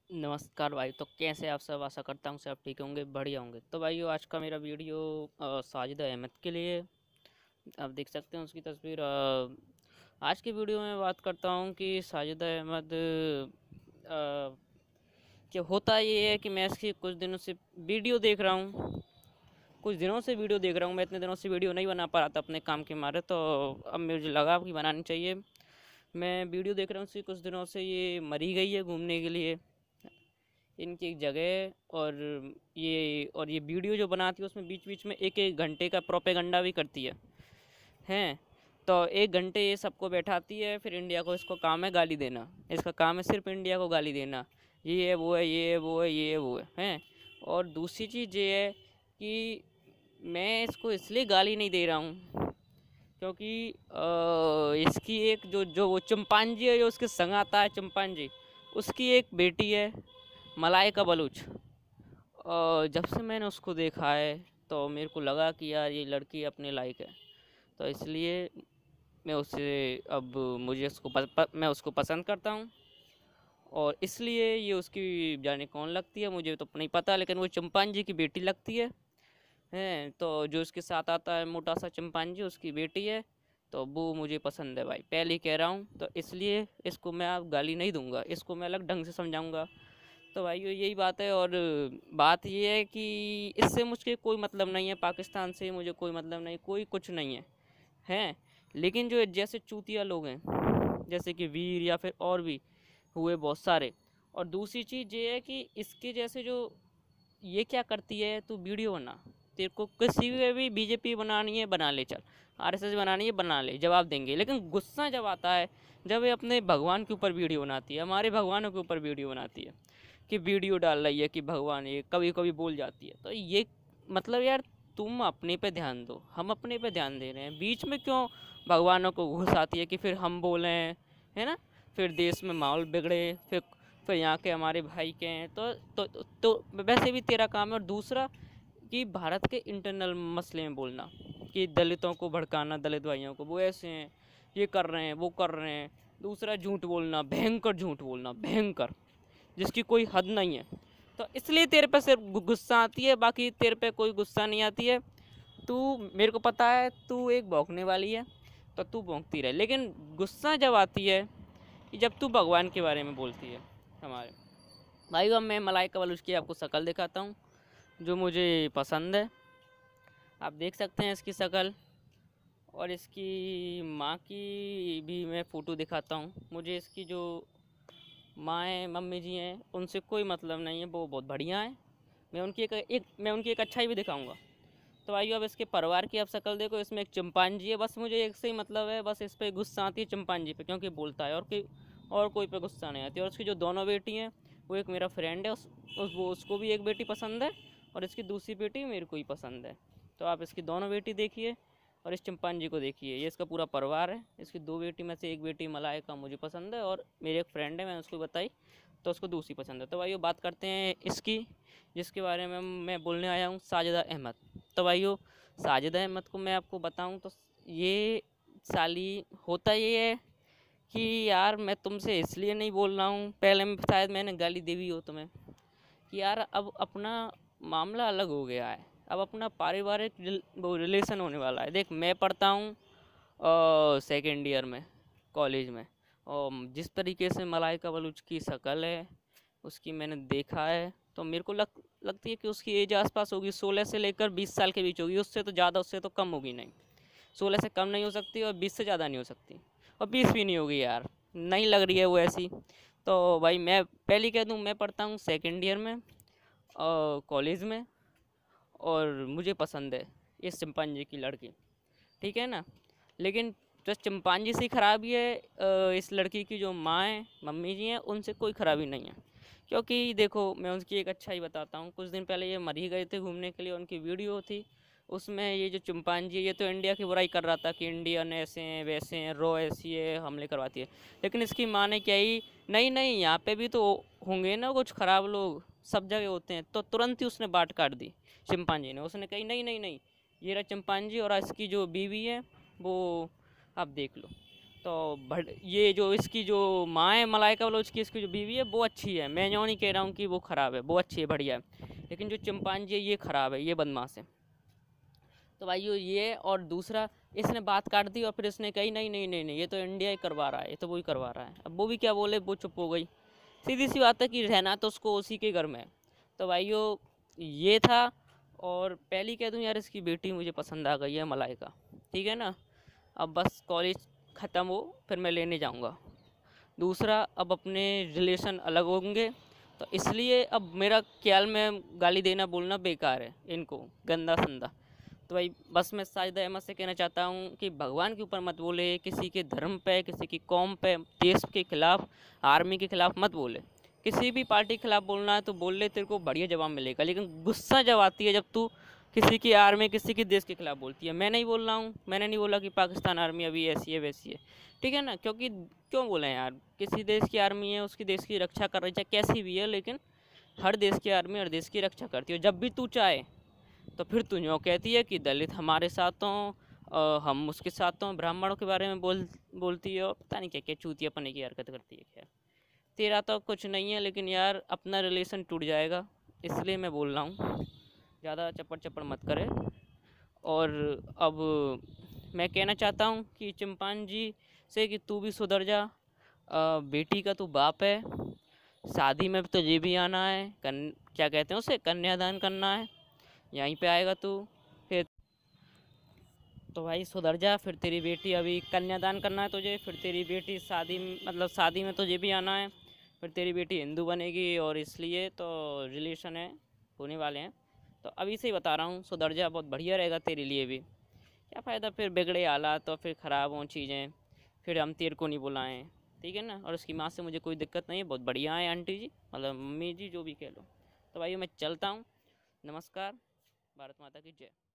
नमस्कार भाई। तो कैसे आप सब? आशा करता हूँ सब ठीक होंगे, बढ़िया होंगे। तो भाइयों, आज का मेरा वीडियो साजिदा अहमद के लिए। आप देख सकते हैं उसकी तस्वीर। आज की वीडियो में बात करता हूँ कि साजिदा अहमद क्या होता। ये है कि मैं इसकी कुछ दिनों से वीडियो देख रहा हूँ, मैं इतने दिनों से वीडियो नहीं बना पा रहा था अपने काम के मारे। तो अब मुझे लगा कि बनानी चाहिए। मैं वीडियो देख रहा हूँ उसकी कुछ दिनों से। ये मरी गई है घूमने के लिए इनकी एक जगह। और ये वीडियो जो बनाती है उसमें बीच बीच में एक एक घंटे का प्रोपेगंडा भी करती है। तो एक घंटे ये सबको बैठाती है, फिर इंडिया को। इसको काम है गाली देना, इसका काम है सिर्फ इंडिया को गाली देना। ये है वो है, ये है वो है, ये है वो है, हैं। और दूसरी चीज़ ये है कि मैं इसको इसलिए गाली नहीं दे रहा हूँ क्योंकि इसकी एक जो जो वो चिंपांजी है, जो उसके संग आता है चिंपांजी, उसकी एक बेटी है, मलाइका बलूच। जब से मैंने उसको देखा है तो मेरे को लगा कि यार ये लड़की अपने लायक है। तो इसलिए मैं उसे अब मुझे उसको मैं उसको पसंद करता हूँ। और इसलिए ये उसकी जाने कौन लगती है मुझे तो नहीं पता, लेकिन वो चिंपांजी की बेटी लगती है। तो जो उसके साथ आता है मोटा सा चिंपांजी, उसकी बेटी है। तो वो मुझे पसंद है भाई, पहले ही कह रहा हूँ। तो इसलिए इसको मैं अब गाली नहीं दूंगा, इसको मैं अलग ढंग से समझाऊंगा। तो भाई यही बात है। और बात ये है कि इससे मुझे कोई मतलब नहीं है, पाकिस्तान से मुझे कोई मतलब नहीं, कोई कुछ नहीं है। लेकिन जो जैसे चूतिया लोग हैं, जैसे कि वीर या फिर और भी हुए बहुत सारे। और दूसरी चीज़ ये है कि इसके जैसे जो ये क्या करती है, तू वीडियो बना, तेरे को किसी भी बीजेपी बनानी है बना ले, चल आरएसएस बनानी है बना ले, जवाब देंगे। लेकिन गुस्सा जब आता है, जब ये अपने भगवान के ऊपर वीडियो बनाती है, हमारे भगवानों के ऊपर वीडियो बनाती है कि वीडियो डाल रही है कि भगवान, ये कभी कभी बोल जाती है। तो ये मतलब यार, तुम अपने पे ध्यान दो, हम अपने पे ध्यान दे रहे हैं, बीच में क्यों भगवानों को घुस आती है कि फिर हम बोलें, है ना। फिर देश में माहौल बिगड़े, फिर यहाँ के हमारे भाई के हैं। तो वैसे भी तेरा काम है। और दूसरा कि भारत के इंटरनल मसले में बोलना, कि दलितों को भड़काना, दलित भाइयों को, वो ऐसे हैं, ये कर रहे हैं, वो कर रहे हैं। दूसरा झूठ बोलना, भयंकर झूठ बोलना, भयंकर, जिसकी कोई हद नहीं है। तो इसलिए तेरे पे सिर्फ गुस्सा आती है, बाकी तेरे पे कोई गुस्सा नहीं आती है। तू, मेरे को पता है तू एक भौंकने वाली है, तो तू भौंकती रहे। लेकिन गुस्सा जब आती है कि जब तू भगवान के बारे में बोलती है हमारे भाई। अब मैं मलाइका बलूच की आपको शक्ल दिखाता हूँ जो मुझे पसंद है। आप देख सकते हैं इसकी शक्ल। और इसकी माँ की भी मैं फ़ोटो दिखाता हूँ। मुझे इसकी जो माँ मम्मी जी हैं उनसे कोई मतलब नहीं है, वो बहुत बढ़िया है। मैं उनकी एक अच्छाई भी दिखाऊंगा। तो आइए अब इसके परिवार की आप शक्ल देखो। इसमें एक चिंपांजी है, बस मुझे एक से ही मतलब है, बस इस पे गुस्सा आती है चिंपांजी पे, क्योंकि बोलता है। और कोई पे गुस्सा नहीं आती। और उसकी जो दोनों बेटी हैं, वो एक मेरा फ्रेंड है, उसको भी एक बेटी पसंद है, और इसकी दूसरी बेटी मेरे को ही पसंद है। तो आप इसकी दोनों बेटी देखिए और इस चिंपांजी को देखिए। ये इसका पूरा परिवार है। इसकी दो बेटी में से एक बेटी मलाइका मुझे पसंद है, और मेरे एक फ्रेंड है, मैंने उसको बताई, तो उसको दूसरी पसंद है। तो भाइयों बात करते हैं इसकी, जिसके बारे में मैं बोलने आया हूँ, साजिदा अहमद। तो भाइयों, साजिदा अहमद को मैं आपको बताऊं तो ये साली, होता ये है कि यार मैं तुमसे इसलिए नहीं बोल रहा हूँ, पहले में शायद मैंने गाली दी भी हो तुम्हें, कि यार अब अपना मामला अलग हो गया है। अब अपना पारिवारिक वो रिलेशन होने वाला है। देख, मैं पढ़ता हूँ सेकेंड ईयर में कॉलेज में, और जिस तरीके से मलाइका बलूच की शक्ल है उसकी मैंने देखा है, तो मेरे को लगती है कि उसकी एज आसपास होगी 16 से लेकर 20 साल के बीच होगी। उससे तो ज़्यादा, उससे तो कम होगी नहीं। 16 से कम नहीं हो सकती, और 20 से ज़्यादा नहीं हो सकती, और 20 भी नहीं होगी यार, नहीं लग रही है वो ऐसी। तो भाई मैं पहले कह दूँ, मैं पढ़ता हूँ सेकेंड ईयर में कॉलेज में, और मुझे पसंद है इस चिंपांजी की लड़की, ठीक है ना। लेकिन जो चिंपांजी से खराबी है, इस लड़की की जो माँ है, मम्मी जी हैं, उनसे कोई खराबी नहीं है। क्योंकि देखो, मैं उनकी एक अच्छाई बताता हूँ। कुछ दिन पहले ये मर ही गए थे घूमने के लिए, उनकी वीडियो थी। उसमें ये जो चिंपांजी है, ये तो इंडिया की बुराई कर रहा था कि इंडियन ऐसे हैं, वैसे हैं, रो ऐसी है, हमले करवाती है। लेकिन इसकी माँ ने क्या ही, नहीं नहीं, यहाँ पे भी तो होंगे ना कुछ ख़राब लोग, सब जगह होते हैं। तो तुरंत ही उसने बाट काट दी चिंपांजी ने। उसने कही नहीं नहीं नहीं, ये रहा चिंपांजी, और इसकी जो बीवी है वो आप देख लो। तो ये जो इसकी जो माँ है मलाइका बलोच की, इसकी जो बीवी है वो अच्छी है, मैं यूँ नहीं कह रहा हूँ कि वो ख़राब है, वो अच्छी है, बढ़िया है। लेकिन जो चिंपांजी है ये ख़राब है, ये बदमाश है। तो भाइयों ये, और दूसरा इसने बात काट दी और फिर इसने कही नहीं नहीं नहीं नहीं, ये तो इंडिया ही करवा रहा है, ये तो वही करवा रहा है। अब वो भी क्या बोले, वो चुप हो गई। सीधी सी बात है कि रहना तो उसको उसी के घर में है। तो भाइयों ये था। और पहली कह दूँ यार, इसकी बेटी मुझे पसंद आ गई है, मलाइका, ठीक है ना। अब बस कॉलेज ख़त्म हो फिर मैं लेने जाऊँगा। दूसरा, अब अपने रिलेशन अलग होंगे, तो इसलिए अब मेरा ख्याल में गाली देना बोलना बेकार है इनको, गंदा संदा। तो भाई बस मैं साजिद अहमद से कहना चाहता हूँ कि भगवान के ऊपर मत बोले, किसी के धर्म पे, किसी की कौम पे, देश के खिलाफ, आर्मी के खिलाफ मत बोले। किसी भी पार्टी के खिलाफ बोलना है तो बोल ले, तेरे को बढ़िया जवाब मिलेगा। लेकिन गुस्सा जब आती है, जब तू किसी की आर्मी, किसी के देश के खिलाफ बोलती है। मैं नहीं बोल रहा हूँ, मैंने नहीं बोला कि पाकिस्तान आर्मी अभी ऐसी है वैसी है, ठीक है ना। क्योंकि क्यों बोले यार, किसी देश की आर्मी है, उसकी देश की रक्षा कर रही है, चाहे कैसी भी है, लेकिन हर देश की आर्मी हर देश की रक्षा करती है। जब भी तू चाहे तो फिर तू यूँ कहती है कि दलित हमारे साथ हों, हम उसके साथ हों, ब्राह्मणों के बारे में बोलती है, और पता नहीं क्या क्या चूतियापने की हरकत करती है। खैर तेरा तो कुछ नहीं है, लेकिन यार अपना रिलेशन टूट जाएगा, इसलिए मैं बोल रहा हूँ, ज़्यादा चप्पड़ चप्पड़ मत करे। और अब मैं कहना चाहता हूँ कि चिंपांजी से कि तू भी सुधर जा। बेटी का तू बाप है, शादी में तुझे भी आना है, क्या कहते हैं उसे, कन्यादान करना है, यहीं पे आएगा तू। फिर तो भाई सुधर जा, फिर तेरी बेटी, अभी कन्यादान करना है तुझे, फिर तेरी बेटी शादी मतलब शादी में तुझे भी आना है, फिर तेरी बेटी हिंदू बनेगी, और इसलिए तो रिलेशन है होने वाले हैं। तो अभी से ही बता रहा हूँ, सुधर जा, बहुत बढ़िया रहेगा तेरे लिए भी। क्या फ़ायदा फिर बिगड़े हालात तो फिर ख़राब हों चीज़ें, फिर हम तेरे को नहीं बुलाएं, ठीक है ना। और उसकी माँ से मुझे कोई दिक्कत नहीं है, बहुत बढ़िया है आंटी जी, मतलब मम्मी जी, जो भी कह लो। तो भाई मैं चलता हूँ, नमस्कार, भारत माता की जय।